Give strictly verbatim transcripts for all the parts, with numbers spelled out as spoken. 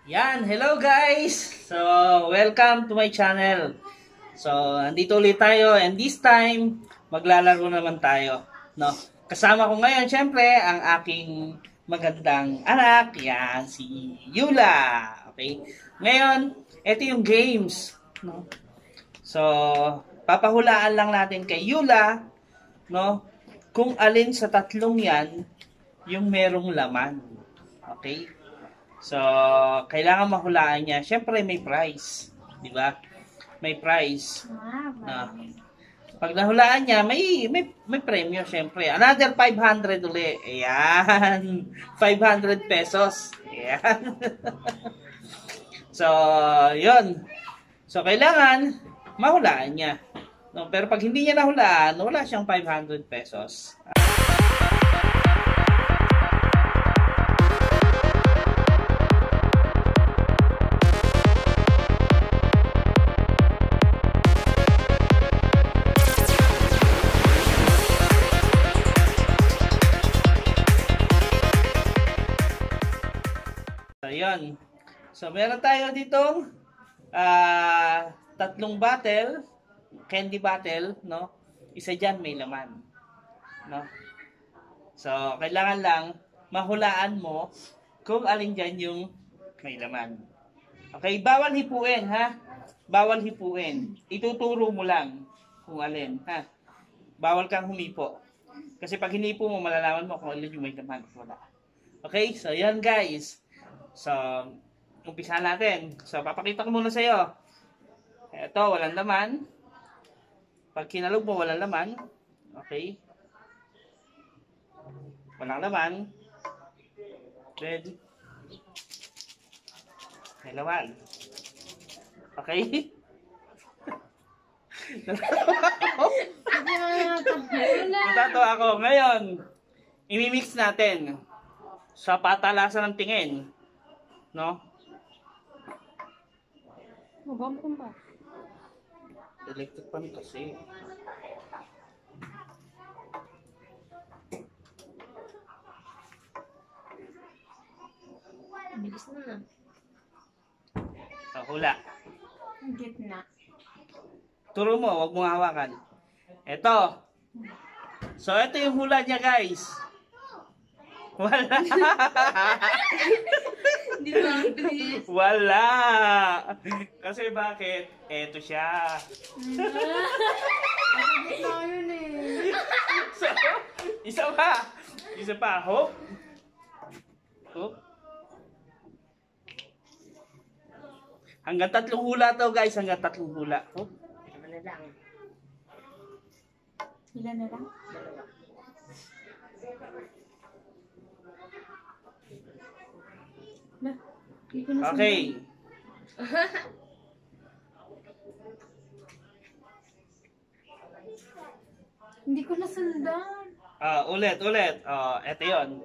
Yan, hello guys! So, welcome to my channel. So, andito ulit tayo and this time, maglalaro naman tayo. No? Kasama ko ngayon, syempre, ang aking magandang anak, yan, si Yula. Okay? Ngayon, ito yung games. No? So, papahulaan lang natin kay Yula, no? Kung alin sa tatlong yan, yung merong laman. Okay? So, kailangan mahulaan niya. Siyempre, may prize. Di ba? May prize. Ah. Pag nahulaan niya, may, may, may premyo, siyempre. Another five hundred uli. Ayan. five hundred pesos. Ayan. So, yun. So, kailangan mahulaan niya. No, pero pag hindi niya nahulaan, wala siyang five hundred pesos. So, yun. So, meron tayo ditong uh, tatlong battle, candy battle, no? Isa dyan may laman, no? So, kailangan lang mahulaan mo kung alin dyan yung may laman. Okay, bawal hipuin, ha? Bawal hipuin. Ituturo mo lang kung alin, ha? Bawal kang humipo. Kasi pag hinipo mo, malalaman mo kung alin yung may laman. Wala. Okay, so yan guys. So, umpisa natin. So, papakita ko muna sa iyo. Ito, walang laman. Pag kinalog mo, walang laman. Okay. Walang laman. Then, may laman. Okay. Natato ako. Ngayon, imimix natin sa patalasan ng tingin. No? Mabampun ba? Electric pan kasi. Bilis na na. So, hula. Gitna. Turo mo, wag mong hawakan. Ito. So, ito yung hula niya, guys. Wala. Hindi ba? Bilis. Wala. Kasi bakit? Ito siya. Masakit na yun eh. So, isa pa. Isa pa. Hop. Hop. Hanggang tatlong hula to, guys. Hanggang tatlong hula. Hop. Ano na lang? Ilan na lang? Dalawa. Na, hindi ko na Okay. Hindi ko nasundan. Ah, ulit, ulit. Oh, eto 'yon.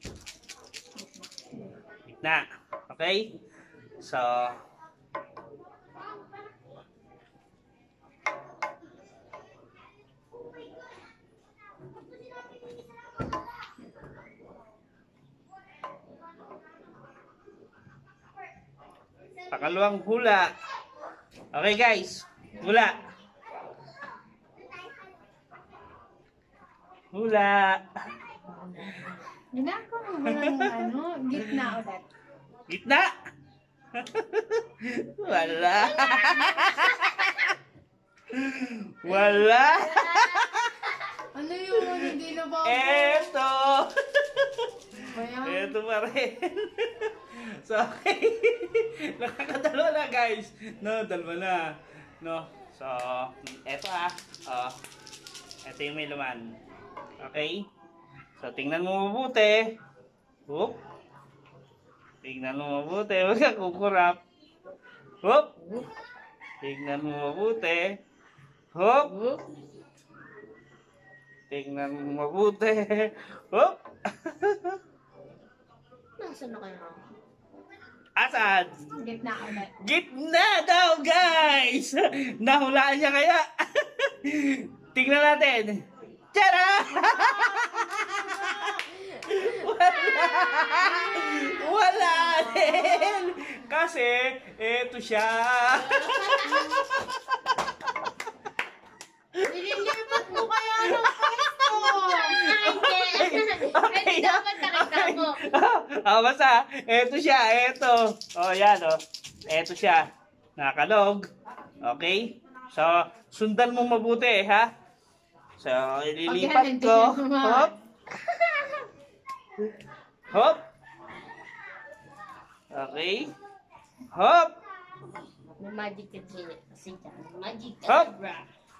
Gitna. Okay? So, pakalawang hula. Okay, guys. Hula. Hula. Ginagawa mo lang ano, gitna ulit. Gitna. Wala. Wala. Ano yun? Hindi na ba? Eto. Ayan. Eto pa rin. So, okay. Nakakadalawa na, guys. No, dalawa na. No. So, eto ah. Oh. Eto yung may laman. Okay? So, tingnan mo mabuti. Whoop. Tingnan mo mabuti. Huwag kang kukurap. Whoop. Tingnan mo mabuti. Whoop. Tingnan mo mabuti. Whoop. Nasaan na kayo? Asan? Gitna ulit. Gitna daw, guys! Nahulaan niya kaya? Tingnan natin. Tara! Wala! Wala din! Kasi, eto siya. Nililipat mo kaya ng pwesto. Hindi dapat nakita mo. Ah, basta, eto siya, eto. Oh, yan, oh. Eto siya. Nakakalog. Okay? So, sundan mo mabuti, ha? So, ililipat Okay, ko. hindi naman. Hop. Hop. Okay. Hop. May magic kasi kasi dyan. Magic Hop. bra.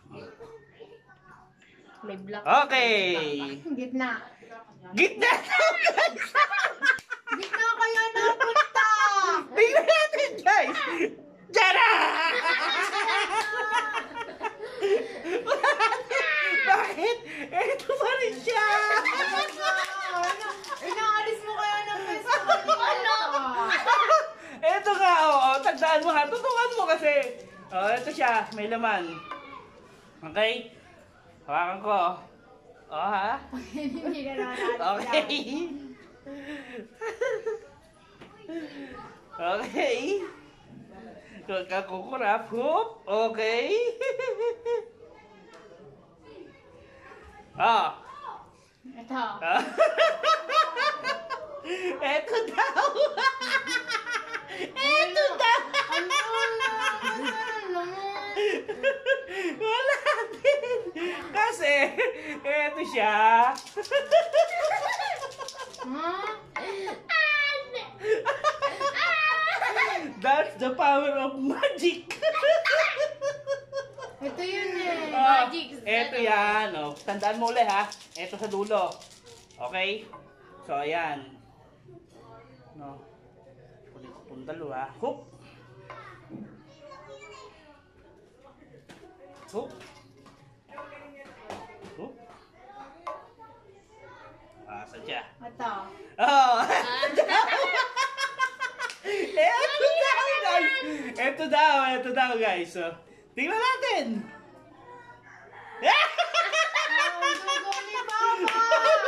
May black. Okay. Gitna. Gitna. Gitna kaya napunta. Tingnan natin, guys. Tara! Bakit? Ito pa rin siya. Inaalis mo kaya ng pwesto. Ano? Ito nga, oo. Oh, tandaan mo ha. Tutukan mo kasi. Oh, ito siya. May laman. Okay? Hawakan ko. Oh, ha? Hindi ka natin. Okay. Okay. Kakukurap. Hoop. Okay. Ah. Ito. Ah. Eto daw. Eto daw. Ano? Ano? Wala din. Kasi, eto siya. Ha? That's the power of magic. Ito yun eh. Ah, Magic. eto yan. Oh. Tandaan mo ulit ha. Eto sa dulo. Okay? So, ayan. No. Kunin ko itong dalawa. Hoop. Hoop. Hoop. Ah, sadya. Ito. Oh! Eto daw, guys! Eto daw, eto daw, guys. So, tingnan natin! Ang dugo ni Papa.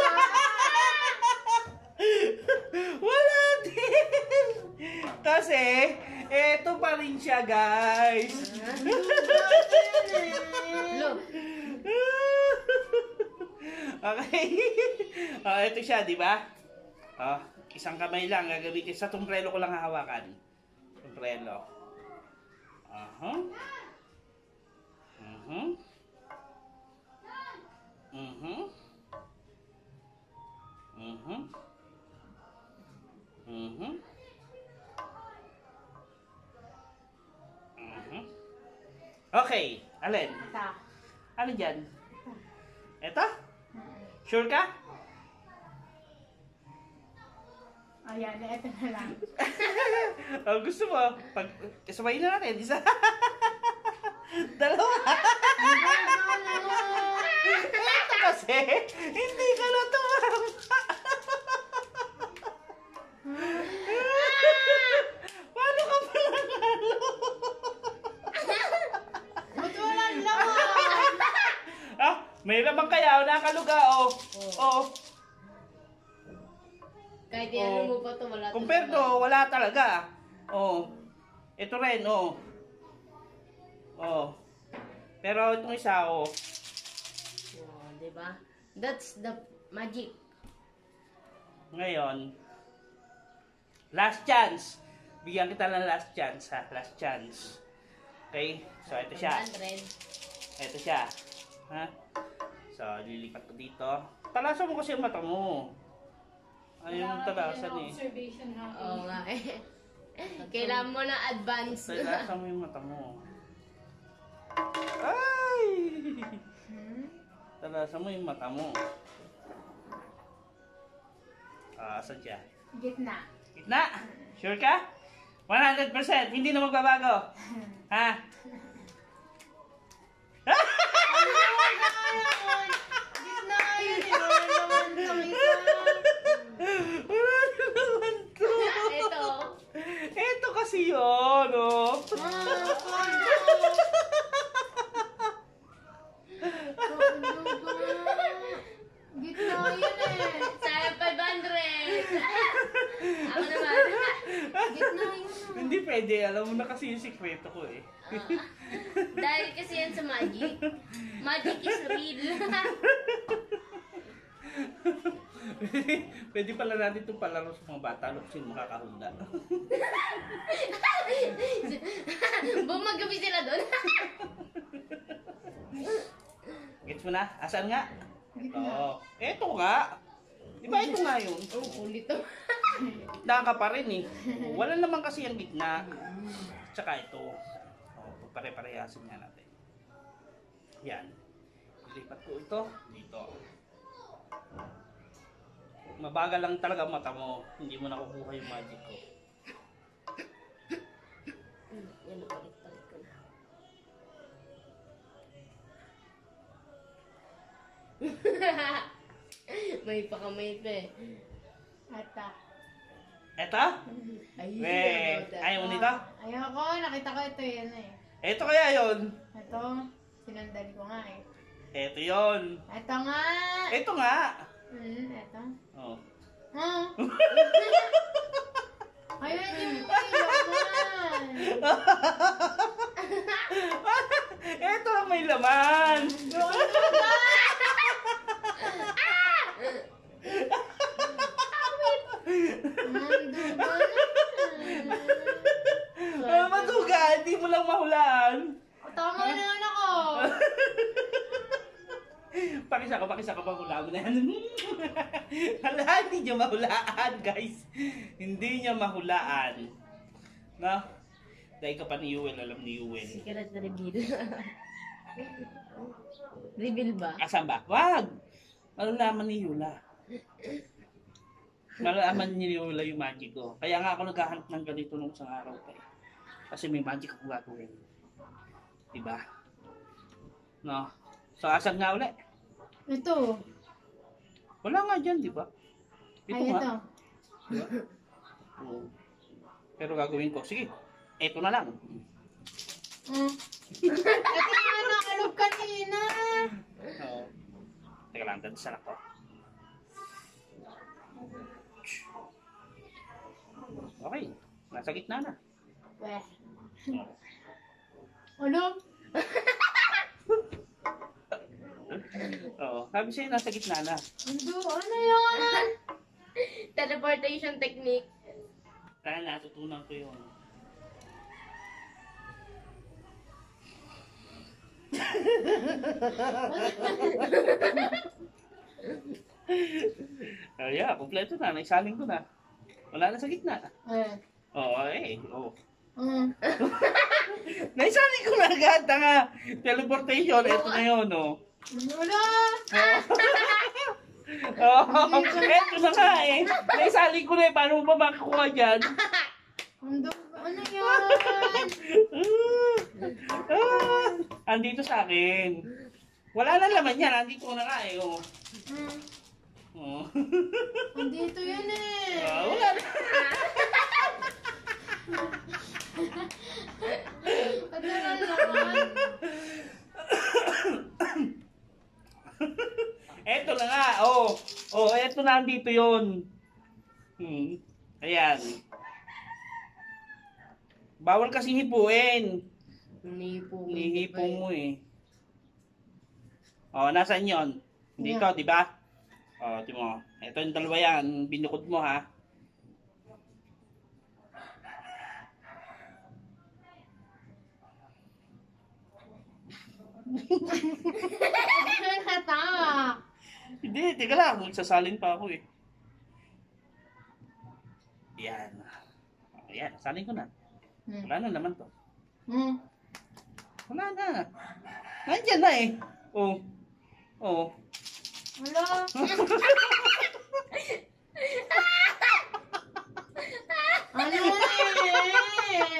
Wala din! Kasi, eto pa rin siya, guys. Look. Okay. Oh, ito siya, di ba? Oh, isang kamay lang gagamitin. Sa tumprelo ko lang hahawakan. Tumprelo. Aha. Mhm. Mhm. Mhm. Mhm. Mhm. Okay, alin? Ito. Ano dyan? Ito? Sure ka? Ayan, ito na lang. Oh, gusto mo? Pag, sabayin na natin. Isa. Dalawa. Ito kasi, hindi ka na tumama. Paano ka pala nalo? Ba't walang laman? Ah, may lamang kaya. Nakaluga, oh. Oh. Kahit yan mo pa to, wala to. Compare to, wala talaga. Oh. Ito rin, oh. Oh. Pero itong isa, oh. Oh, diba? That's the magic. Ngayon, last chance. Bigyan kita ng last chance, ha? Last chance. Okay? So, ito siya. one hundred. Ito siya. Ha? So, lilipat ko dito. Talasan mo kasi yung mata mo. Ayun yung talasan eh. Observation ha. Oo nga eh. Kailangan mo na advance. Talasan mo yung mata mo. Ay! Talasan mo yung mata mo. Ah, saan siya? Gitna. Gitna? Sure ka? one hundred percent. Hindi na magbabago. Ha? Gitna yun eh. Wala naman itong isa. Wala na naman to. Ito. Ito kasi yun, oh. Ah, kondo. Gitna yun eh. Sayang five hundred. Ako naman. Gitna yun. Hindi pwede. Alam mo na kasi yung sikreto ko eh. Ah, dahil kasi yan sa magic. Magic is real. pwede, pwede pala natin itong palaro sa mga bata. Look, sino makakahunda. Bumagabi sila doon. Gets mo na? Asan nga? Oo. Eto nga. Di ba ito nga yun? Oh, ulit to. Gitna ka pa rin eh. Wala naman kasi ang gitna. Tsaka ito. O, pare-parehasin nga natin. Yan. Ilipat ko ito dito. Mabagal lang talaga mata mo. Hindi mo nakukuha yung magic ko. Yan, palit-palit ko na. May pakamay pa eh. Ata. Eto? Ay, Eh, ayaw mo nito? Ayoko, nakita ko ito yan eh. Eto kaya yun? Ito, sinundan ko nga eh. Eto yun. Ito nga! Eto nga. Hmm, ito. Oh. Huh? Ayun, yung naman. Eto lang may laman. Ah, matuga, hindi mo lang mahulaan. Tama na naman ako. Pakisa ka, pakisa ka, mahula mo na yan. Hala, hindi niya mahulaan, guys. Hindi niya mahulaan. No? Dahil ka pa ni Yuel, alam ni Yuel. Secret reveal. Reveal ba? Asan ba? Wag! Malalaman ni Yula. Malalaman ni Yula yung magic ko. Kaya nga ako naghahanap ng ganito nung isang araw pa eh. Kasi may magic ako gagawin. Diba? No? So, asan nga ulit? Ito. Wala nga dyan, diba? Ito Ay, nga. ito. Diba? Oo. Pero gagawin ko, sige, eto na lang. Hmm. Ito nga nakalog kanina. Oo. Teka lang, dadasal ako. Okay, nasa gitna na. Weh. Oo. Ano? Oo, sabi sa'yo, nasa gitna na. Ano? Ano yan? Teleportation technique. Kaya natutunan ko yun. Oh, yeah, kompleto na. Naisaling ko na. Wala na sa gitna. Eh. Oo, eh. Oo. Hmm. Naisaling ko na agad. Tanga. Teleportation. Ito na yun, oh. Wala. Oo. Ito na nga, eh. Naisaling ko na eh. Paano mo ba makakuha dyan? Ano? Ano yan? Ah, andito sa akin. Wala na laman yan. Andito na nga, eh. Oh. Hmm. Oh. Andito yun eh. Ah, wala na. Ano na naman? Eto na nga, oh. Oh, eto na andito 'yon. Hmm. Ayan. Bawal kasi hipuin. Nihipong. Nihipong mo eh. Oh, nasaan 'yon? Dito, Yeah. 'di ba? Oh, timo. Ito yung dalawa yan, binukod mo ha. Ano natak? Hindi, teka lang. Magsasalin pa ako eh. Yan. Ayan, salin ko na. Hmm. Wala na naman to. Hmm. Wala na. Nandiyan na eh. Oh. Oh. Wala. Ano eh?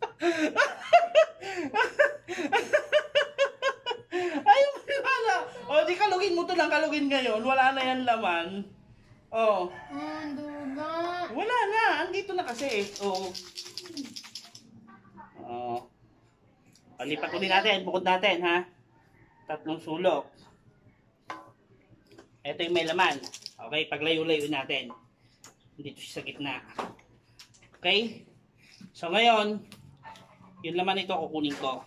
Ayaw mo wala. O, di kalugin mo to lang. Kalugin ngayon. Wala na yan laman. Oh. Ang duga. Wala na. Andito na kasi. Oh. Oh. Palipat ulit natin. Bukod natin, ha? Tatlong sulok. Ito yung may laman. Okay, paglayo-layo natin. Dito siya sa gitna. Okay? So ngayon, yung laman ito kukunin ko.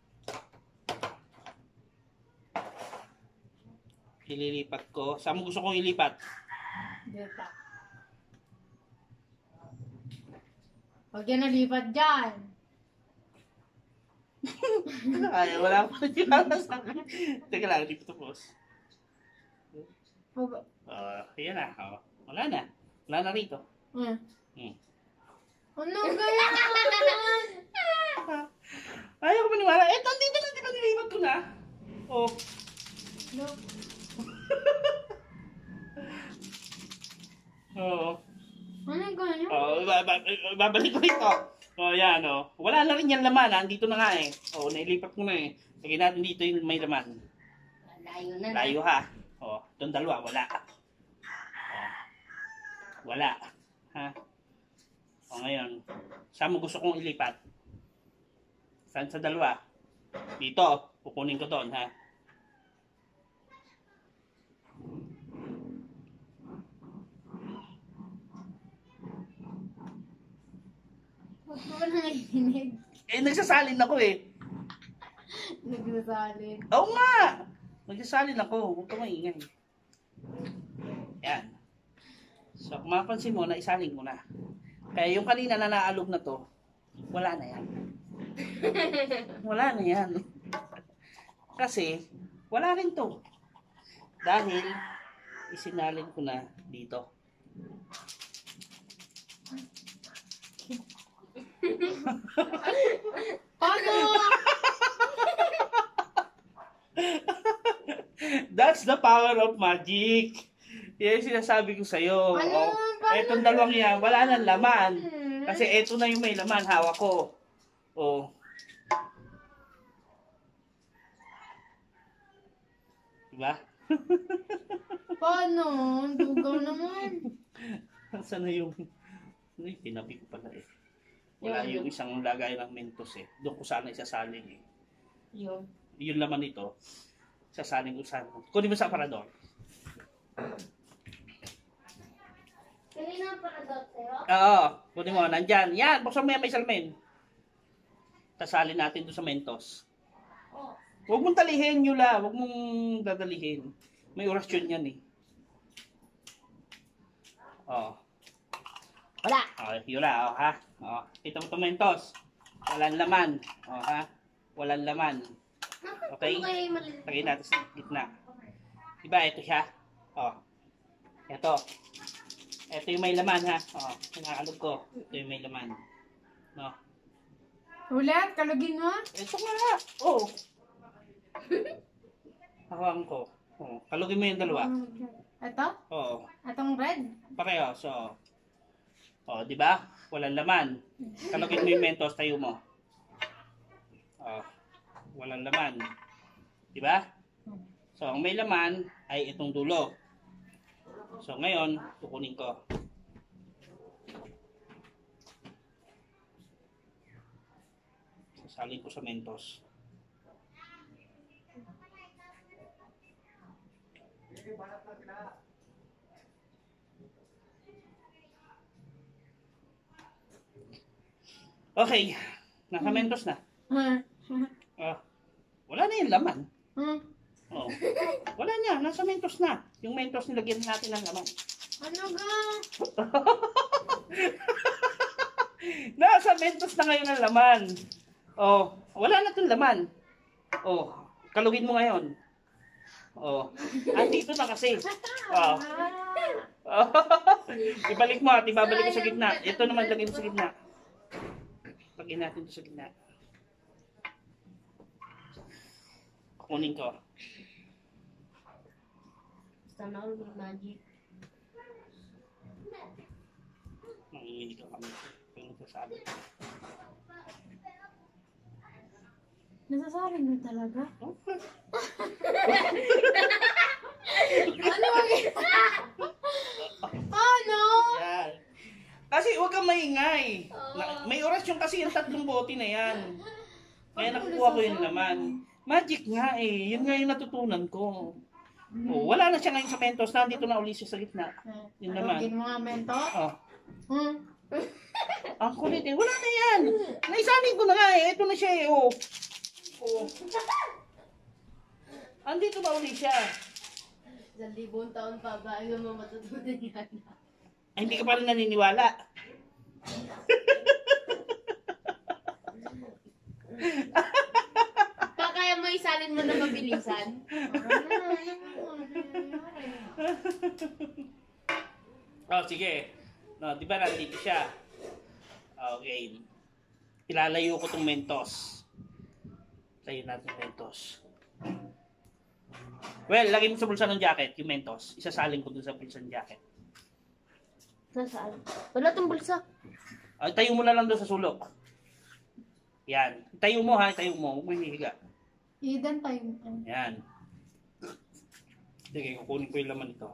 Ililipat ko. Saan mo gusto kong ilipat? Dito. Huwag yan nalipat dyan. Ay, wala pa rin sa akin. Teka lang, dito boss. Huwag- Uh, ayan na. Oh. Wala na. Wala na rito. Hmm. Hmm. Ano ganyan? Ayaw ko maniwala. Eh, dito na, di ba nilipat ko na? Oh. No. Oo. Ano ganyan? Oh, ba- ba- babalik ko ito. Oh, yan, oh. Wala na rin yan laman, ha? Andito na nga, eh. Oh, nailipat ko na, eh. Lagyan natin dito yung may laman. Layo na. Layo, ha? Oh, itong dalawa, wala. Oh. Wala. Ha? O, ngayon. Saan mo gusto kong ilipat? Saan sa dalawa? Dito. Pukunin ko doon, ha? Huwag ko na naiinig. Eh, nagsasalin ako, eh. Nagsasalin. Oo nga! Nagsasalin ako. Huwag ka maingay. Yan. So, kung mapansin mo, naisalin ko na. Kaya yung kanina na naalog na to, wala na yan. Wala na yan. Kasi, wala rin to. Dahil, isinalin ko na dito. Ano? That's the power of magic. Yan yung sinasabi ko sa'yo. Ano? Oh, Paano? etong dalawang yan, wala nang laman. Kasi eto na yung may laman, hawak ko. Oh. Diba? Paano? Dugaw naman. Saan na yung... Ay, tinabi ko pala eh. Wala yung isang lagay ng Mentos eh. Doon ko sana isasaling eh. Yun. Yung laman nito, sasaling ko sana. Kunin mo sa aparador. Kanina para daw sa'yo? Oo, kunin mo. Nandyan. Yan, buksan mo yan may salamin. Sasalin natin doon sa Mentos. Oh. Huwag mong talihin, Yula. Huwag mong dadalihin. May orasyon yan eh. Oo. Wala. Okay, Yula, oh, ha? Oh, kita mo itong Mentos. Walang laman. Oh, ha? Walang laman. Okay? Ano kayo yung maliliit? Lagay natin sa gitna. Diba, ito siya. Oh. Ito. Ito yung may laman, ha? Oh, pinakaalog ko. Ito yung may laman. No? Ulit, kalugin mo. Ito nga. Oh. Hawang ko. Oh. Kalugin mo yung dalawa. Ito? Oo. Itong red? Pareho. So, oh, di ba? Walang laman. Kalugin mo yung Mentos, tayo mo. Oh. Walang laman. Di ba? So, ang may laman ay itong dulo. So, ngayon, kukunin ko. Sasalin ko sa Mentos. Okay. Nasa Mentos na. Hmm. Ah, wala na yung laman. Hmm. Oh. Wala niya. Nasa Mentos na. Yung Mentos nilagyan natin ng laman. Ano ga? Nasa Mentos na ngayon ang laman. Oh, wala na itong laman. Oh, kalugin mo ngayon. Oh, andito na kasi. Oh. Oh. Ibalik mo at ibabalik ko sa gitna. Ito naman lagay mo sa gitna. Lagyan natin ito sa gitna. Kunin ko. Sana all may magic. Nanginginig ka kami. Yung nagsasabi. Nasasabi mo talaga? Okay. Ano mag- Ano? Yan. Kasi huwag kang maingay. Na, may orasyon kasi yung tatlong bote na yan. Kaya nakukuha ko yung laman. Magic nga eh. Yun nga yung natutunan ko. Oh, wala na siya ngayon sa Mentos. Nandito na uli siya sa gitna. Yun naman. Kalugin mo nga, mento. Oh, Hmm. Ang kulit eh. Wala na yan. Naisalin ko na nga eh. Ito na siya eh. Oh. Oh. Andito ba ulit siya? Sa libong taon pa ba ang mga matutunan yan? Ay, hindi ka pa rin naniniwala. Pa kaya mo isalin mo na mabilisan? Oh, sige. No, di ba nandito siya? Okay. Ilalayo ko tong Mentos. Layo natin yung Mentos. Well, lagay mo sa bulsa ng jacket, yung Mentos. Isasalin ko dun sa bulsa ng jacket. Nasaan? Wala tong bulsa. Ay, tayo mo na lang doon sa sulok. Yan. Tayo mo ha, tayo mo. Huwag mo hinihiga. Idan tayo. Yan. Sige, kukunin ko yung laman ito.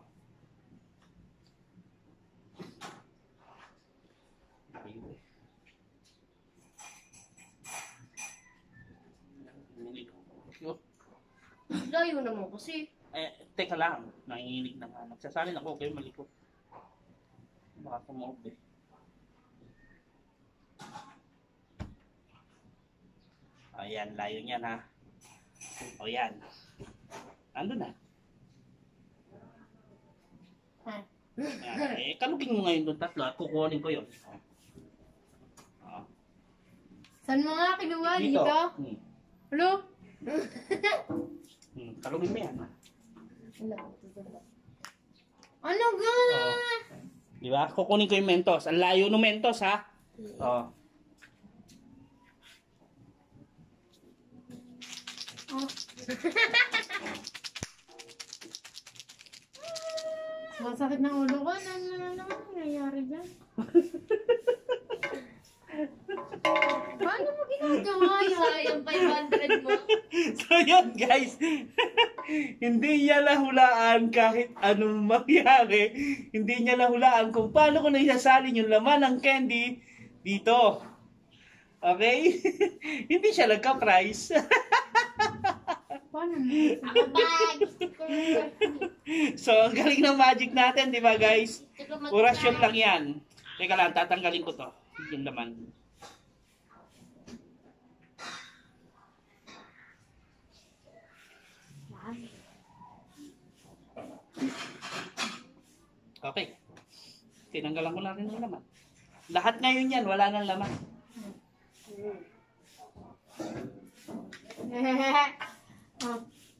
Layo naman kasi. Eh, teka lang. Nanginginig na nga. Nagsasalin ako, kayo malikot. Baka tumuog eh. Ayan, layo niyan ha. O yan. Ando na. Ha? Ayan. Eh, kalugin mo ngayon doon tatlo at kukunin ko yun. O. Saan mo nga kinuha? Dito. Dito? Hmm. Hello? Hmm. Kalugin mo yan ha. Ano ga? Oh. Di ba? Kukunin ko yung Mentos. Ang layo ng Mentos ha. O. Oh. Masakit ng ulo ko. Ano na naman nangyayari dyan? Paano mo ginagawa yun? Sayang five hundred mo. So yun guys, hindi niya nahulaan kahit anong mangyari. Hindi niya nahulaan kung paano ko na isasalin yung laman ng candy dito. Okay? Hindi siya nagka-price. Paano mo? Bag! So, ang galing ng magic natin, di ba guys? Orasyon lang yan. Teka lang, tatanggalin ko to. Yung laman. Okay. Tinanggalan ko natin yung laman. Lahat ngayon yan, wala nang laman. Oh.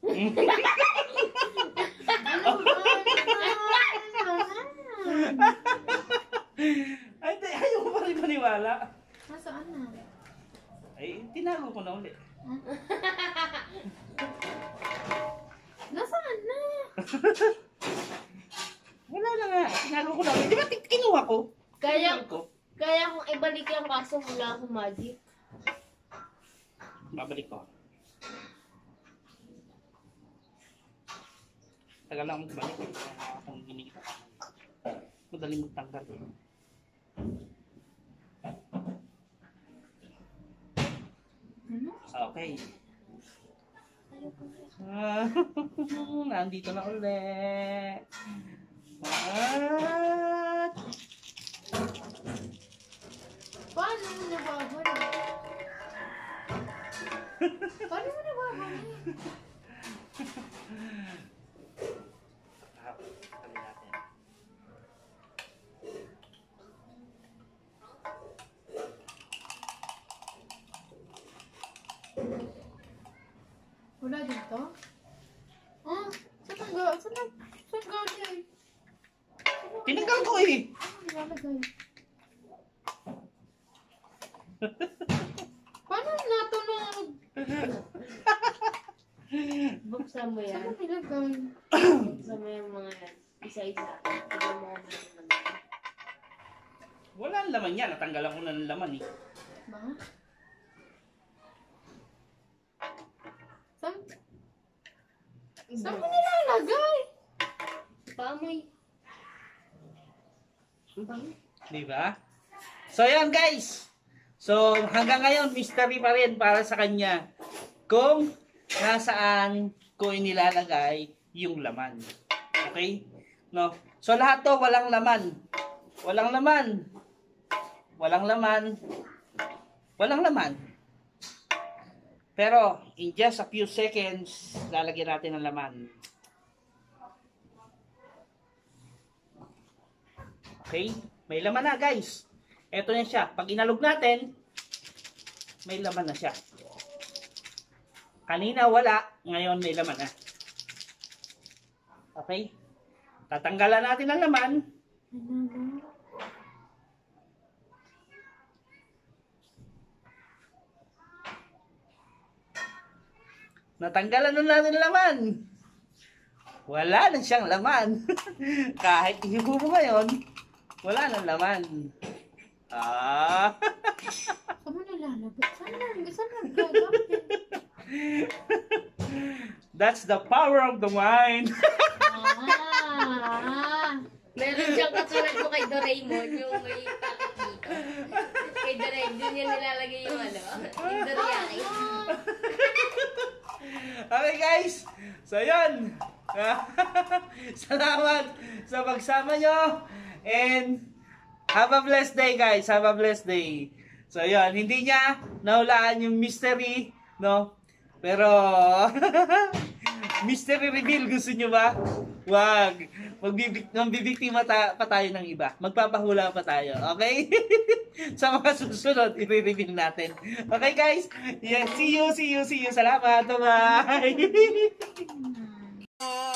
Ay, di, ayaw ko pa rin maniwala. Nasaan na? Ay, tinago ko na ulit. Nasaan na? Wala na nga. Tinago ko na ulit. Di ba tin- kinuha ko? Kaya, Kinuha ko. kaya kung ibalik yung kaso wala akong magic. Babalik ko. Tagal lang akong balik. Eh. Kaya akong ginigita. Madaling magtanggal. Eh. Ano? Okay. Ah, nandito na ulit. At... Paano mo nababalik? Paano mo nababalik? Ah, tabi natin. Wala dito? Ah, saan ang ga... Saan ang... Saan galing? Tinanggal ko eh. Ano nilalagay? Paano natunog? Buksan mo Saan yan. mo nilagay? Buksan mo yung mga yan. Isa-isa. Tignan mo kung ano naman. Wala ang laman yan. Natanggalan ko na ng laman eh. Ba? Saan? Saan mo nilalagay? Paamoy. Bang. Di ba? So, yan guys. So, hanggang ngayon, mystery pa rin para sa kanya kung nasaan ko inilalagay yung laman. Okay? No? So, lahat to walang laman. Walang laman. walang laman. Walang laman. Pero, in just a few seconds, lalagyan natin ng laman. Okay? May laman na, guys. Ito na siya. Pag inalog natin, may laman na siya. Kanina wala, ngayon may laman na. Okay? Tatanggalan natin ang laman. Natanggalan na natin ang laman. Wala na siyang laman. Kahit ihibo mo ngayon, wala nang laman. Ah. Saan mo nilalagay? Saan mo? Saan mo gagawin? That's the power of the mind. Ah. Meron siyang katulad ko kay Doraemon, yung may packet dito. Kay Doraemon, dun yan nilalagay yung ano, yung Dorayaki. Okay guys, so yun. Salamat sa pagsama nyo. And have a blessed day guys, have a blessed day. So yun, hindi niya nahulaan yung mystery, no? Pero mystery reveal, gusto nyo ba? Wag. Magbibik magbibiktima ta pa tayo ng iba. Magpapahula pa tayo. Okay? Sa mga susunod, i-reveal natin. Okay guys? Yeah, see you, see you, see you. Salamat. Bye.